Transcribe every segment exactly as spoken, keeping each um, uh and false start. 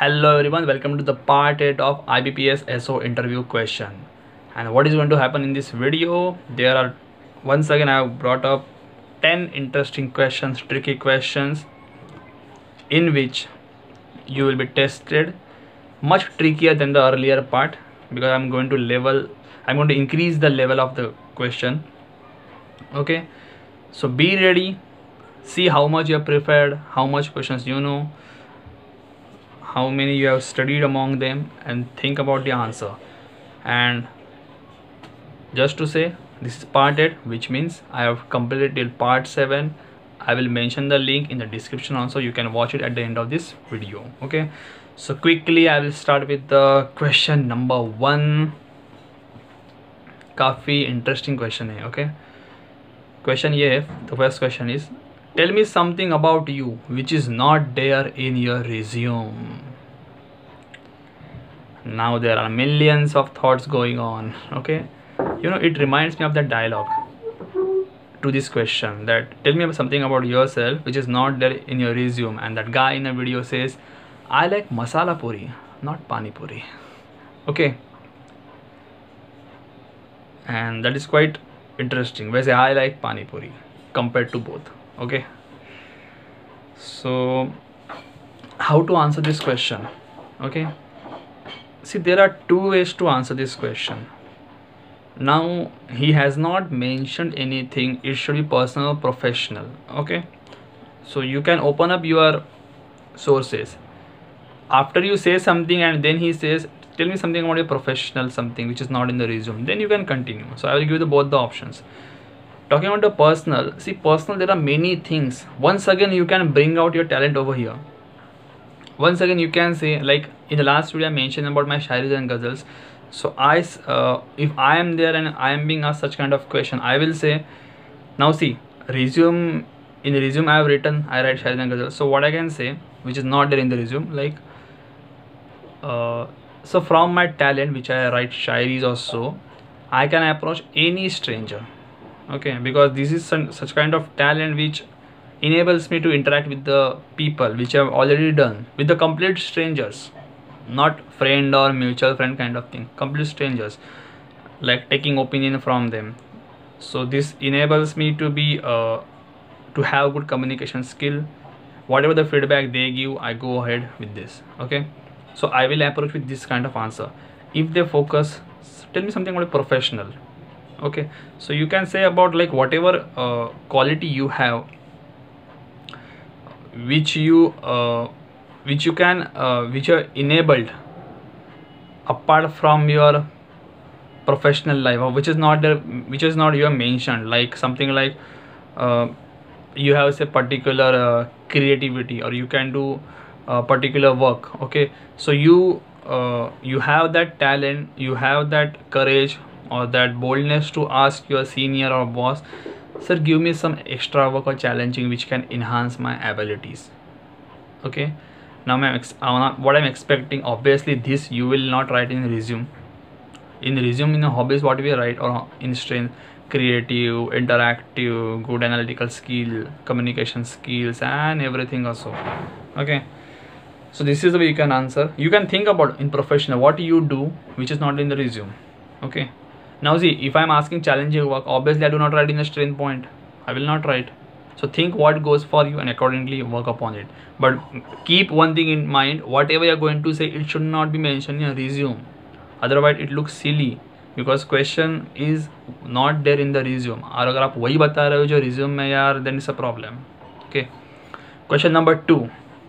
Hello everyone, welcome to the part eight of I B P S S O interview question. And what is going to happen in this video? There are, once again I have brought up ten interesting questions, tricky questions, in which you will be tested much trickier than the earlier part, because I'm going to level I'm going to increase the level of the question. Okay, so be ready, see how much you have prepared, how much questions you know, how many you have studied among them, and think about the answer. And just to say, this is part eight, which means I have completed till part seven. I will mention the link in the description also, you can watch it at the end of this video. Okay, so quickly I will start with the question number one. काफ़ी interesting question है. Okay, question ये है, the first question is, tell me something about you which is not there in your resume. Now there are millions of thoughts going on. Okay, you know, it reminds me of that dialogue to this question, that tell me something about yourself which is not there in your resume, and that guy in a video says, I like masala puri, not pani puri. Okay, and that is quite interesting. Where say I like pani puri compared to both. Okay, so how to answer this question? Okay, see, there are two ways to answer this question. Now he has not mentioned anything, it should be personal or professional. Okay, so you can open up your sources after you say something, and then he says, tell me something about your professional, something which is not in the resume, then you can continue. So I will give you the, both the options. Talking about the personal, see, personal, there are many things. Once again, you can bring out your talent over here. Once again, you can say, like in the last video I mentioned about my shairis and ghazals. So I uh, if I am there and I am being asked such kind of question, I will say, now see, resume, in the resume I have written I write shairis and ghazals. So what I can say which is not there in the resume, like uh, so from my talent which I write shairis or so, I can approach any stranger. Okay, because this is some, such kind of talent which enables me to interact with the people, which I have already done, with the complete strangers, not friend or mutual friend kind of thing, complete strangers, like taking opinion from them. So this enables me to be uh, to have good communication skill. Whatever the feedback they give, I go ahead with this. Okay, so I will approach with this kind of answer. If they focus, tell me something about a professional. Okay, so you can say about like whatever uh, quality you have, which you uh, which you can uh, which are enabled apart from your professional life, or which is not there, which is not you have mentioned, like something like uh, you have say particular uh, creativity, or you can do uh, particular work. Okay, so you uh, you have that talent, you have that courage or that boldness to ask your senior or boss, sir, give me some extra work or challenging which can enhance my abilities. Okay, now I'm ex what I'm expecting, obviously this you will not write in resume. In resume, in the hobbies, what we write, or in strength, creative, interactive, good analytical skill, communication skills, and everything also. Okay, so this is the way you can answer. You can think about in professional what you do which is not in the resume. Okay, now see, if I'm asking challenging work, obviously I do not write in the strength point, I will not write. So think what goes for you and accordingly work upon it. But keep one thing in mind, whatever you're going to say, it should not be mentioned in a resume, otherwise it looks silly, because question is not there in the resume. और अगर आप वही बता रहे हो जो resume में यार, then it's a problem. Okay, question number two,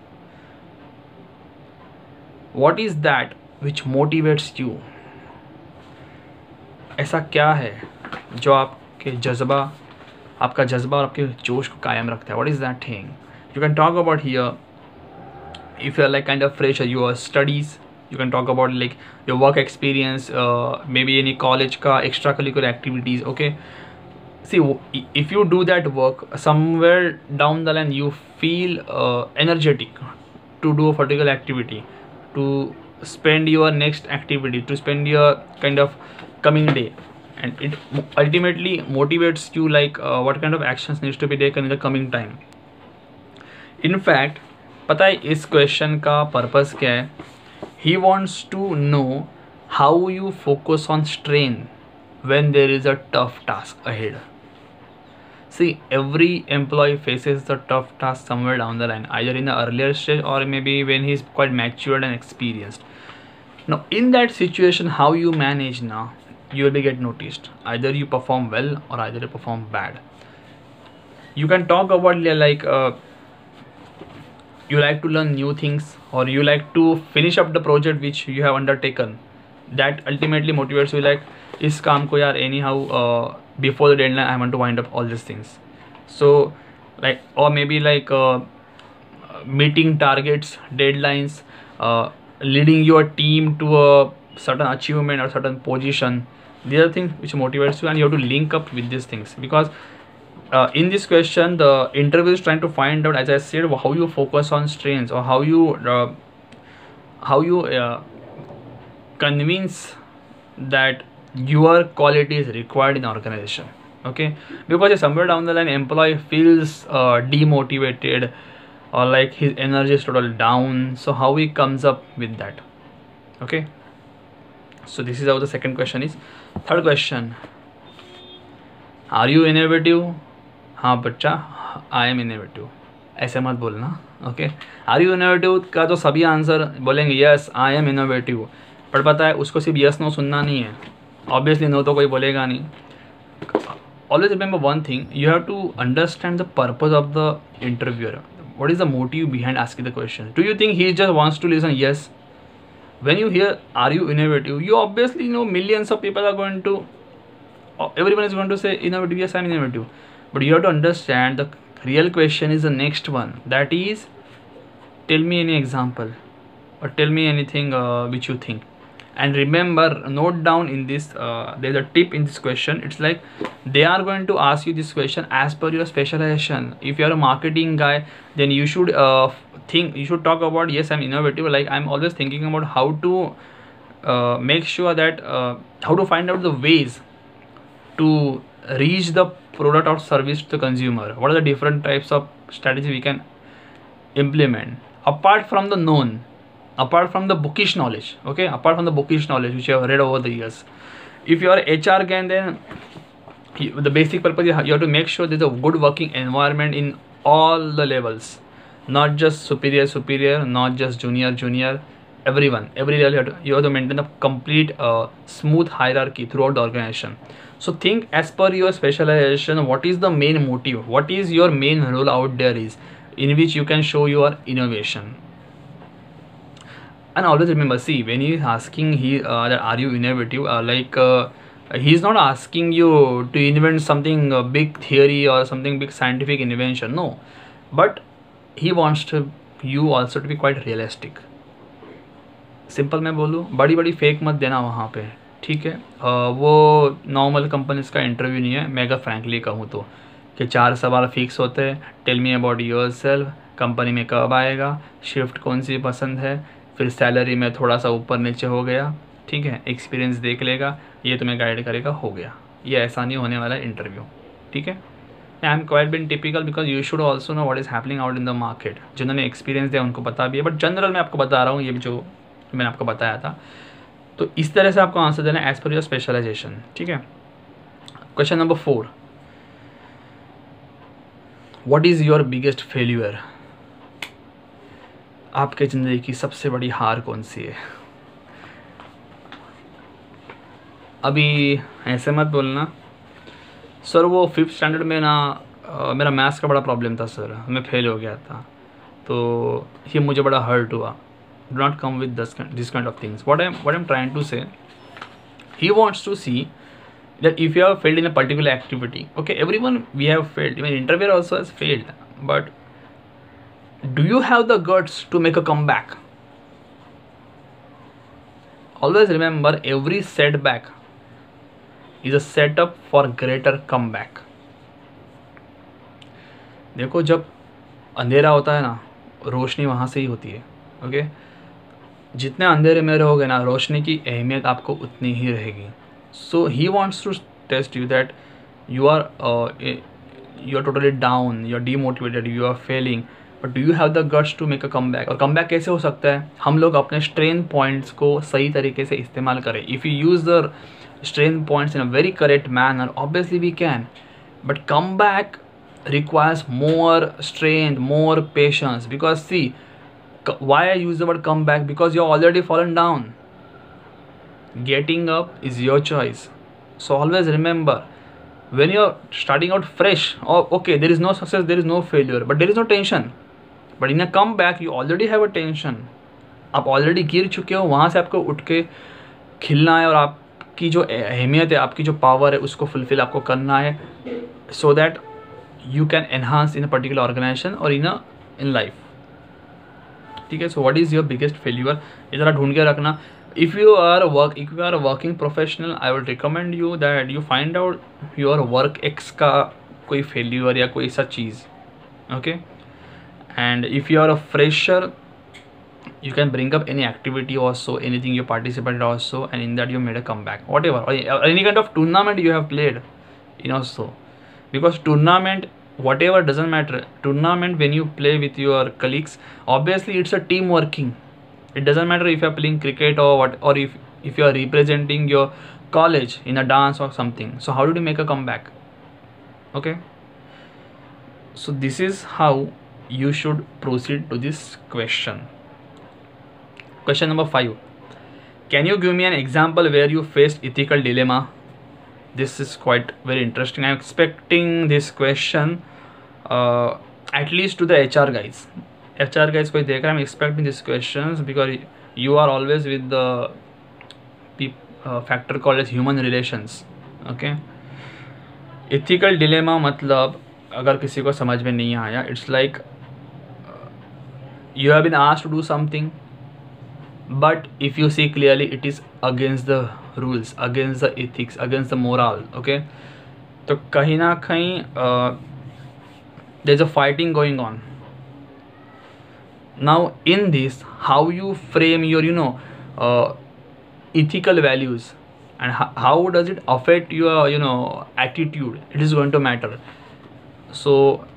what is that which motivates you? ऐसा क्या है जो आपके जज्बा आपका जज्बा और आपके जोश को कायम रखता है? What is that thing? You can talk about here, if you are like kind of fresh, your studies, you can talk about like your work experience, uh, maybe any college ka extracurricular activities. Okay, see, if you do that work, somewhere down the line you feel uh, energetic to do a particular activity, to spend your next activity, to spend your kind of coming day, and it ultimately motivates you, like uh, what kind of actions needs to be taken in the coming time. In fact, पता है इस question का purpose क्या है? He wants to know how you focus on strain when there is a tough task ahead. See, every employee faces the tough task somewhere down the line, either in the earlier stage or maybe when he's quite matured and experienced. Now, in that situation, how you manage now, you will be get noticed. Either you perform well or either you perform bad. You can talk about like uh, you like to learn new things or you like to finish up the project which you have undertaken. That ultimately motivates you, like इस काम को यार anyhow before the deadline I want to wind up all this things. So like और maybe like meeting targets, deadlines, leading your team to a certain achievement or certain position. These are things which motivates you, and you have to link up with these things, because uh, in this question the interview is trying to find out, as I said, how you focus on strengths or how you uh, how you uh, convince that your quality is required in organization. Okay, because somewhere down the line employee feels uh, demotivated or like his energy is totally down, so how he comes up with that. Okay, so this is how the second question is. Third question, are you innovative? हाँ बच्चा, I am innovative. ऐसे मत बोलना. Okay, are you innovative का तो सभी answer बोलेंगे yes I am innovative, पर पता है उसको सिर्फ यस नो सुनना नहीं है. ऑब्वियसली नो तो कोई बोलेगा नहीं. Always remember one thing, you have to understand the purpose of the interviewer. What is the motive behind asking the question? Do you think he just wants to listen yes? when you hear are you innovative, you obviously know millions of people are going to, everyone is going to say innovative, yes I'm innovative. But you have to understand the real question is the next one, that is tell me any example or tell me anything uh, which you think. And remember, note down in this uh, there's a tip in this question. It's like they are going to ask you this question as per your specialization. If you are a marketing guy, then you should uh, think you should talk about yes I'm innovative, like I'm always thinking about how to uh, make sure that uh, how to find out the ways to reach the product or service to the consumer. What are the different types of strategy we can implement apart from the known, apart from the bookish knowledge. Okay, apart from the bookish knowledge which you have read over the years. If you are H R guy, then you, the basic purpose is you have to make sure there's a good working environment in all the levels, not just superior superior, not just junior junior, everyone, every level you have to, you have to maintain a complete uh, smooth hierarchy throughout the organization. So think as per your specialization, what is the main motive, what is your main role out there is in which you can show your innovation. And always remember, see, when he is asking he uh, that are you innovative, uh, like uh, he is not asking you to invent something uh, big theory or something big scientific invention, no, but he wants to you also to be quite realistic. Simple मैं बोलूँ, बड़ी बड़ी fake मत देना वहाँ पे, ठीक है. uh, वो नॉर्मल कंपनीज का इंटरव्यू नहीं है. मैं अगर फ्रैंकली कहूँ तो कि चार सवाल फिक्स होते हैं. Tell me about yourself, company में कब आएगा, शिफ्ट कौन सी पसंद है, फिर सैलरी में थोड़ा सा ऊपर नीचे हो गया, ठीक है, एक्सपीरियंस देख लेगा, ये तुम्हें गाइड करेगा, हो गया. ये ऐसा नहीं होने वाला इंटरव्यू, ठीक है. I am quite been typical because you should also know what is happening out in the market. जिन्होंने एक्सपीरियंस दिया उनको पता भी है, बट जनरल मैं आपको बता रहा हूँ ये जो मैंने आपको बताया था. तो इस तरह से आपको आंसर देना है एज पर योर स्पेशलाइजेशन, ठीक है. Question number four, what is your biggest failure? आपके ज़िंदगी की सबसे बड़ी हार कौन सी है? अभी ऐसे मत बोलना सर वो फिफ्थ स्टैंडर्ड में ना आ, मेरा मैथ्स का बड़ा प्रॉब्लम था सर, मैं फेल हो गया था, तो ये मुझे बड़ा हर्ट हुआ. Do not come with this, this kind of things. What I'm what I'm trying to say, he wants to see that if you have failed in a particular activity, okay, everyone we have failed, even interviewer also has failed, but do you have the guts to make a comeback? Always remember, every setback is a setup for greater comeback. देखो जब अंधेरा होता है ना, रोशनी वहाँ से ही होती है. Okay okay? जितने अंधेरे में रहोगे ना, रोशनी की अहमियत आपको उतनी ही रहेगी. So he wants to test you that you are you are totally down, you are demotivated, you are failing, but do you have the guts to make a come back? और कम बैक कैसे हो सकता है? हम लोग अपने strength points को सही तरीके से इस्तेमाल करें. If you use the strength points in a very correct manner, obviously we can. But comeback requires more strength, more patience. Because see, why I use the word comeback? Because you're already fallen down. Getting up is your choice. So always remember, when you're starting out fresh, oh, okay, there is no success, there is no failure, but there is no tension. But in a comeback, you already have a tension. आप already गिर चुके हो, वहाँ से आपको उठ के खिलना है और आप की जो अहमियत है, आपकी जो पावर है, उसको फुलफिल आपको करना है, so that you can enhance in a particular organisation और इन अ इन लाइफ. ठीक है. So what is your biggest failure, ये ज़रा ढूंढ के रखना. If you are work if you are working professional, I will recommend you that you find out your work ex का कोई फेल्यूर या कोई ऐसा चीज़. Okay. And if you are a fresher, you can bring up any activity also, anything you participated also, and in that you made a comeback, whatever, or any kind of tournament you have played, you know. So because tournament, whatever, doesn't matter. Tournament, when you play with your colleagues, obviously it's a team working. It doesn't matter if you're playing cricket or what, or if if you are representing your college in a dance or something. So how did you make a comeback? Okay. So this is how you should proceed to this question. Question number five. Can you give me an example where you faced ethical dilemma? This is quite very interesting. I'm expecting this question uh, at least to the H R guys. H R guys कोई देख रहा है, I'm expecting these questions because you are always with the uh, factor called as human relations. Okay. Ethical dilemma मतलब अगर किसी को समझ में नहीं आया, it's like uh, you have been asked to do something, but if you see clearly it is against the rules, against the ethics, against the moral. Okay. तो कहीं ना कहीं uh, there's a fighting going on. Now in this, how you frame your you know uh, ethical values, and how, how does it affect your you know attitude, it is going to matter. So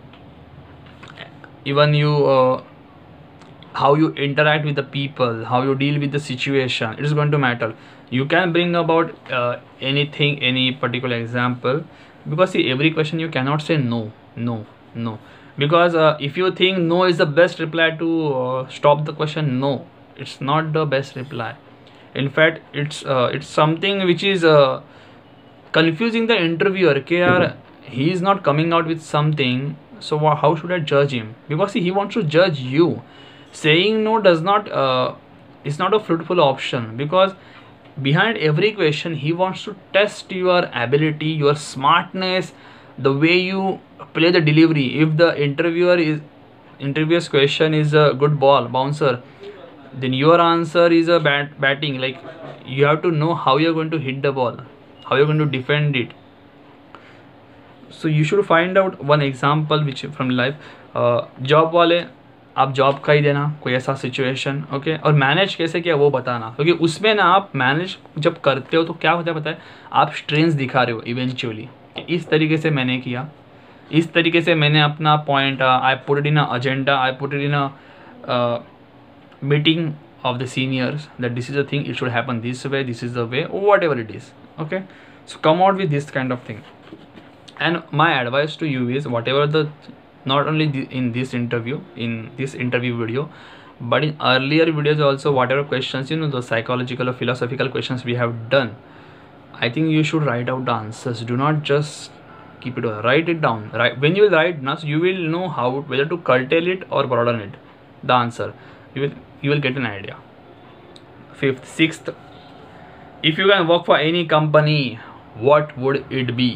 even you uh, how you interact with the people, how you deal with the situation, it is going to matter. You can bring about uh, anything, any particular example, because see, every question you cannot say no, no, no, because uh, if you think no is the best reply to uh, stop the question, no, it's not the best reply. In fact, it's uh, it's something which is uh, confusing the interviewer. Ke yaar, he is not coming out with something, so how should I judge him? Because see, he wants to judge you. Saying no does not uh, is not a fruitful option, because behind every question he wants to test your ability, your smartness, the way you play the delivery. If the interviewer is interviewer's question is a good ball bouncer, then your answer is a bat batting. Like, you have to know how you're going to hit the ball, how you're going to defend it. So you should find out one example which from life. uh, job वाले, आप job का ही देना कोई ऐसा situation. Okay. और manage कैसे किया वो बताना, क्योंकि उसमें ना आप मैनेज जब करते हो तो क्या होता है पता है, आप स्ट्रेंथ दिखा रहे हो इवेंचुअली. इस तरीके से मैंने किया, इस तरीके से मैंने अपना point, I put it in a agenda, I put it in a meeting of the seniors, that this is the thing, it should happen this way, this is the way, or whatever it is. Okay. So come out with this kind of thing. And my advice to you is, whatever the, not only the, in this interview, in this interview video, but in earlier videos also, whatever questions, you know, the psychological or philosophical questions we have done, I think you should write out the answers. Do not just keep it, write it down. Right, when you write now, you will know how, whether to curtail it or broaden it, the answer. You will you will get an idea. Fifth, sixth, if you can work for any company, what would it be?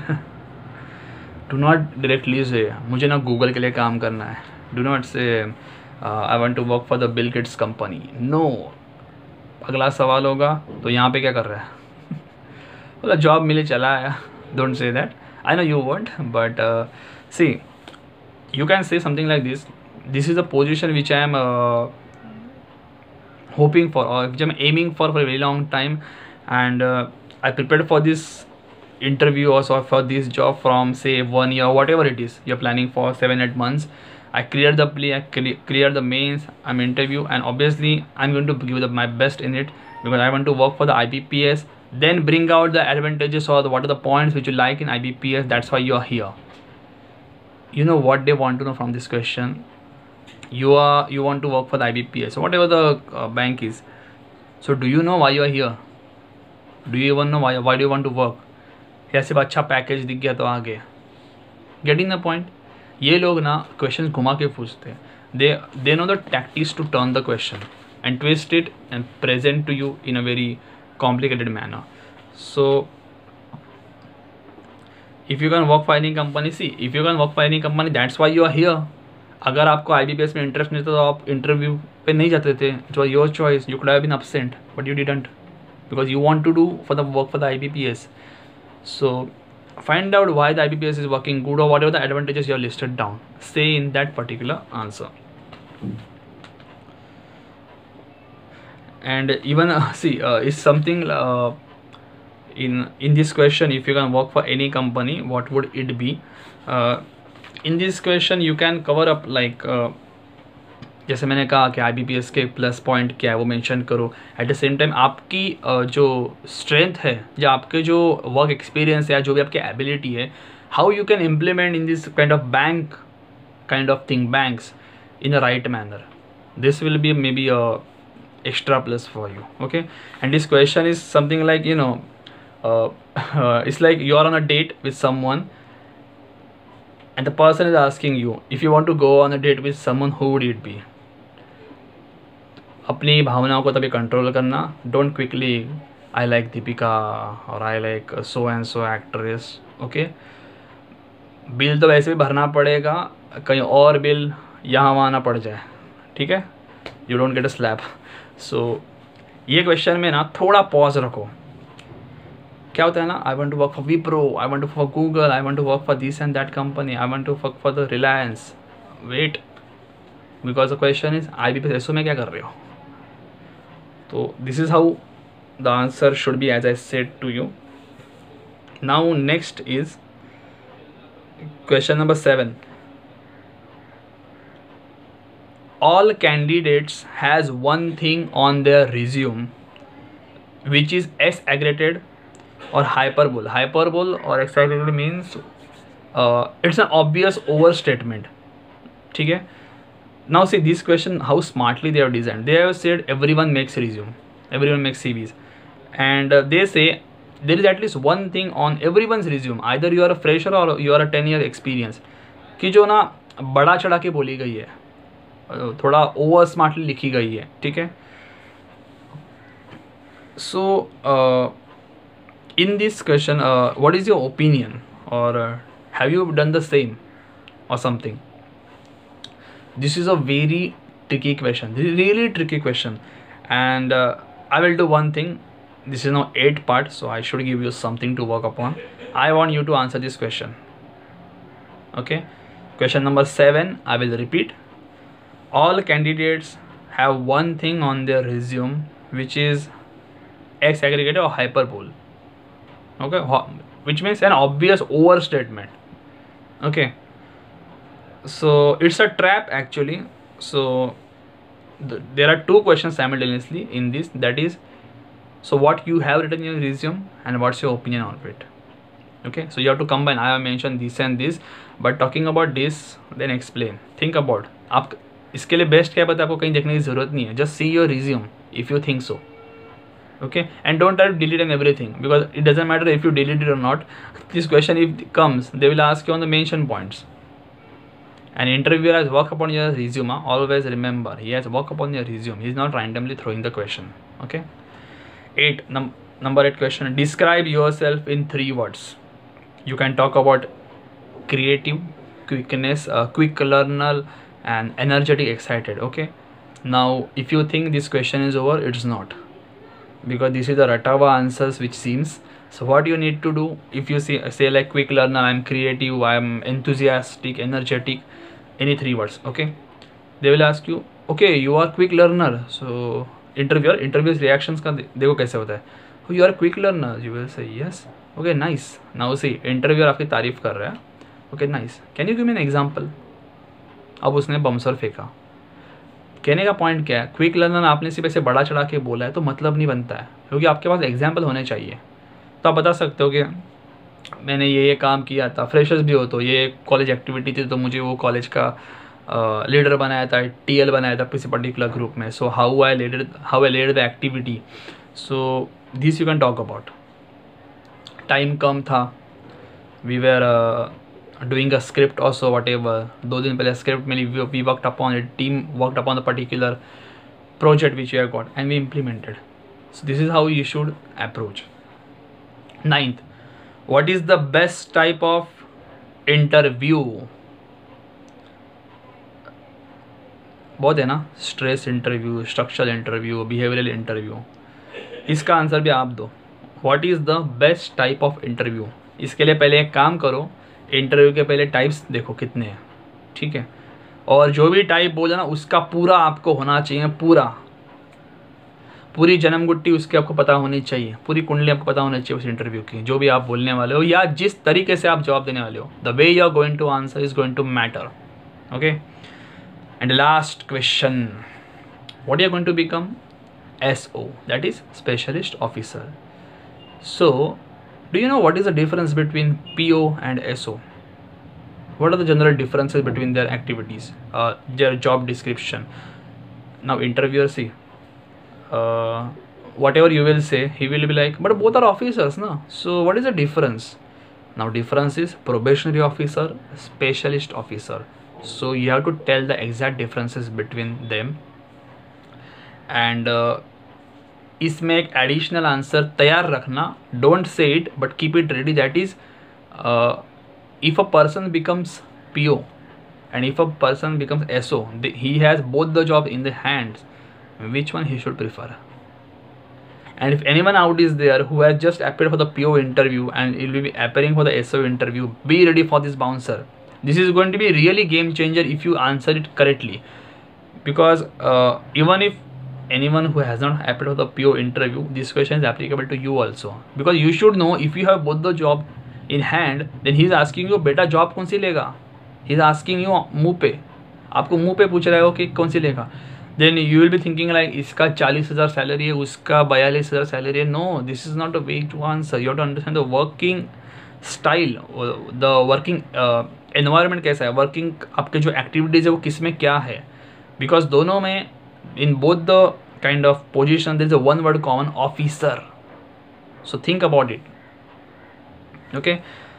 Do not directly say मुझे ना Google के लिए काम करना है. Do not say uh, I want to work for the Bill Gates company. No. अगला सवाल होगा, तो यहाँ पे क्या कर रहा है? बोला जॉब मिले चला आया. Don't say that. I know you won't, but uh, see, you can say something like this. This is a position which I am uh, hoping for, or which I am aiming for for a very long time, and uh, I prepared for this interview also, for this job from say one year, whatever it is you're planning for, seven eight months, I cleared the play, I cle- cleared the mains, I'm interview, and obviously I'm going to give the, my best in it because I want to work for the I B P S. Then bring out the advantages or the, what are the points which you like in I B P S. That's why you are here. You know what they want to know from this question. You are you want to work for the I B P S, so whatever the uh, bank is. So do you know why you are here? Do you even know why why do you want to work? या सिर्फ अच्छा package दिख गया तो आ गए? Getting the point? ये लोग ना क्वेश्चन घुमा के पूछते हैं. They they know the tactics to turn the question and twist it and present to you in a very complicated manner. So if you can work for any company, see if you can work for any company, that's why you are here. अगर आपको I B P S में interest नहीं था तो आप interview पे नहीं जाते थे. It was your choice. You could have been absent, but you didn't because you want to do for the work for the I B P S. So find out why the I B P S is working good or whatever the advantages you have listed down. Say in that particular answer. And even uh, see uh, is something uh, in in this question, if you can work for any company, what would it be? Uh, in this question you can cover up like uh, जैसे मैंने कहा कि I B P S के plus point क्या है वो mention करो. At the same time आपकी uh, जो स्ट्रेंथ है या आपके जो वर्क एक्सपीरियंस है या जो भी आपकी एबिलिटी है, how you can implement in this kind of bank kind of thing banks in a right manner. This will be maybe a extra plus for you. Okay, and this question is something like, you know, uh, uh, it's like you are on a date with someone and the person is asking you if you want to go on a date with someone, who would it be? अपनी भावनाओं को तभी control करना. Don't quickly I like Deepika और I like so and so actress. Okay, bill तो वैसे भी भरना पड़ेगा, कहीं और बिल यहाँ वहाँ ना पड़ जाए. ठीक है, you don't get a slap. So ये क्वेश्चन में ना थोड़ा पॉज रखो. क्या होता है ना, I want to work for Wipro, I want to for Google, I want to work for this and that company, I want to work for the Reliance. Wait, because the question is I B P S में क्या कर रहे हो. तो this is how the answer should be as I said to you. Now next is question number seven. All candidates has one thing on their resume which is exaggerated or hyperbole. Hyperbole or exaggerated means uh, it's an obvious overstatement. ठीक है. Now see this question, how smartly they have designed. They have said everyone makes resume, everyone makes C Vs, and uh, they say there is at least one thing on everyone's resume. Either you are a fresher or you are a ten year experience. कि जो ना बड़ा चढ़ा के बोली गई है, थोड़ा ओवर स्मार्टली लिखी गई है. ठीक है. So in this question what is your opinion और have you done the same और something. This is a very tricky question, really tricky question, and I will do one thing. This is now at part, so I should give you something to work upon. I want you to answer this question. Okay, question number seven, I will repeat. All candidates have one thing on their resume which is exaggerated or hyperbole. Okay, which means an obvious overstatement. Okay, so it's a trap actually. So the, there are two questions simultaneously in this, that is, so what you have written in your resume and what's your opinion on it. Okay, so you have to combine. I have mentioned this and this, but talking about this, then explain. Think about. आप इसके लिए best क्या पता है, आपको कहीं देखने की जरूरत नहीं है. Just see your resume if you think so. Okay, and don't try to delete and everything because it doesn't matter if you delete it और not. This question if comes, they will ask you on the mention points. An interviewer has worked upon your resume. Always remember, he has worked upon your resume. He is not randomly throwing the question. Okay. Eight num number eight question. Describe yourself in three words. You can talk about creative, quickness, uh, quick learner, and energetic, excited. Okay, now if you think this question is over, it's not, because this is the ratava answers which seems. So what you need to do, if you say say like quick learner, I'm creative, I'm enthusiastic, energetic, any three words. Okay, they will ask you, okay, you are quick learner. So interviewer interviews reactions का देखो कैसे होता है. oh, you are a quick learner, you will say yes. Okay, nice. Now see, interviewer आपकी तारीफ कर रहा है. Okay, nice. Can you give me an example? अब उसने बम्सर फेंका। कहने का पॉइंट क्या है, क्विक लर्नर आपने सिर्फ ऐसे बड़ा चढ़ा के बोला है तो मतलब नहीं बनता है, क्योंकि आपके पास एग्जाम्पल होने चाहिए। तो आप बता सकते हो कि मैंने ये ये काम किया था, फ्रेशर्स भी हो तो ये कॉलेज एक्टिविटी थी तो मुझे वो कॉलेज का लीडर uh, बनाया था, टीएल बनाया था किसी पर्टिकुलर ग्रुप में, so how I lead how I lead the activity, so this you can talk about. Time कम था, we were doing a script also whatever, दो दिन पहले स्क्रिप्ट मिली, we worked upon it, team worked upon the particular project which you have got and we implemented. So this is how you should approach. Ninth, what is the best type of interview? बहुत है ना, stress interview, structural interview, behavioural interview. इसका answer भी आप दो, what is the best type of interview. इसके लिए पहले एक काम करो, इंटरव्यू के पहले टाइप्स देखो कितने हैं, ठीक है, और जो भी टाइप बोला ना उसका पूरा आपको होना चाहिए, पूरा पूरी जन्म गुट्टी उसकी आपको पता होनी चाहिए, पूरी कुंडली आपको पता होनी चाहिए उस इंटरव्यू की, जो भी आप बोलने वाले हो या जिस तरीके से आप जवाब देने वाले हो, the way you are going to answer is going to matter. Okay, and last question, what you are going to become? S O, that is specialist officer. So do you know what is the difference between P O and S O? What are the general differences between their activities, uh, their job description? Now interviewer, see, uh, whatever you will say, he will be like, but both are officers, no? So what is the difference? Now difference is probationary officer, specialist officer. So you have to tell the exact differences between them. And uh, इसमें एक additional answer तैयार रखना, don't say it but keep it ready, that is uh, if a person becomes P O and if a person becomes S O, the, he has both the job in the hands, which one he should prefer? And if anyone out is there who has just appeared for the P O interview and he will be appearing for the S O interview, be ready for this bouncer. This is going to be really game changer if you answer it correctly, because uh, even if anyone who has not appeared for the P O interview, this question is applicable to you also, because you should know if you have both the job in hand, then he is asking you बेटा job कौन सी लेगा, he is asking you मुँह पे, आपको मुँह पे पूछ रहा है कि कौन सी लेगा, then you will be thinking like इसका चालीस हज़ार सैलरी है, उसका बयालीस हज़ार सैलरी है। no, this is not a way to answer. You have to understand the working style, the working uh, environment कैसा है, working आपके जो activities है वो किस में क्या है, because दोनों में in both the kind of position there is a one word common, officer. So think about it. Okay,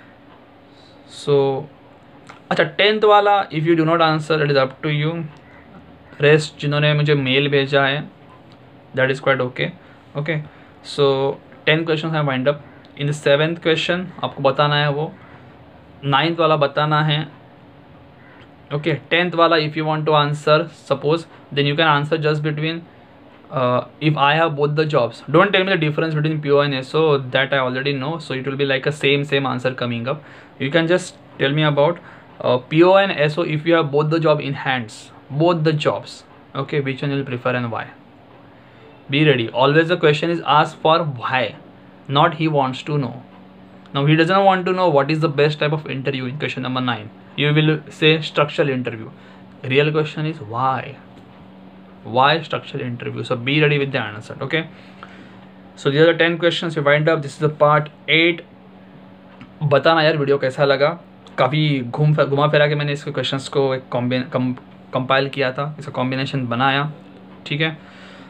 so अच्छा टेंथ वाला if you do not answer it is up to you. Rest जिन्होंने मुझे mail भेजा है that is quite okay. Okay, so ten question है wind up. In the seventh question आपको बताना है वो, नाइन्थ वाला बताना है। ओके, टेंथ वाला if you want to answer suppose, then you can answer just between Uh, if I have both the jobs. Don't tell me the difference between P O and S O, that I already know, so it will be like a same same answer coming up. You can just tell me about uh, P O and S O if you have both the job in hands, both the jobs. Okay, which one you will prefer and why? Be ready. Always the question is asked for why, not he wants to know. Now he doesn't want to know what is the best type of interview in question number nine. You will say structural interview. Real question is why. Why structural interview? So be ready with the answer. Okay, so these are the ten questions we wind up. This is the part eight. बताना यार video कैसा लगा, काफ़ी घूम घुमा फिरा के मैंने इसके क्वेश्चंस को एक कॉम्बिन कंपाइल किया था, इसका कॉम्बिनेशन बनाया, ठीक है।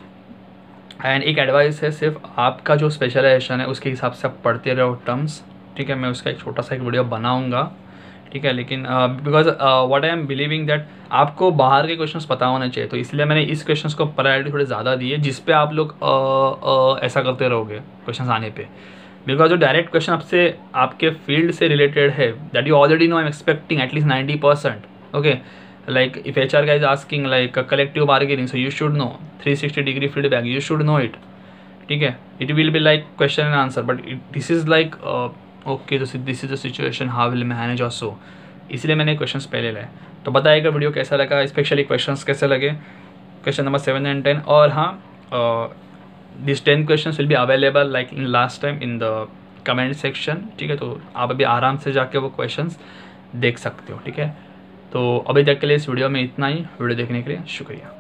एंड एक एडवाइस है, सिर्फ आपका जो स्पेशलाइजेशन है उसके हिसाब से आप पढ़ते रहो टर्म्स, ठीक है। मैं उसका एक छोटा सा एक वीडियो बनाऊंगा, ठीक है, लेकिन because what I am believing that आपको बाहर के क्वेश्चंस पता होने चाहिए, तो इसलिए मैंने इस क्वेश्चंस को प्रायोरिटी थोड़ी ज़्यादा दी है, जिस पे आप लोग uh, uh, ऐसा करते रहोगे क्वेश्चंस आने पे, बिकॉज जो डायरेक्ट क्वेश्चन आपसे आपके फील्ड से रिलेटेड है, that you already know, I am expecting at least ninety percent. Okay, like if H R guys asking like collective bargaining, so you should know three sixty degree feedback, you should know it, ठीक है। It will be like question and answer, but this is like okay, तो this is the situation, how will manage also, इसलिए मैंने questions पहले लाए। तो बताइएगा video कैसा लगा, स्पेशली क्वेश्चंस कैसे लगे, question number seven and ten. और हाँ, this ten questions will be available like in last time in the comment section, ठीक है। तो आप अभी आराम से जाके वो क्वेश्चंस देख सकते हो, ठीक है। तो अभी तक के लिए इस वीडियो में इतना ही। वीडियो देखने के लिए शुक्रिया।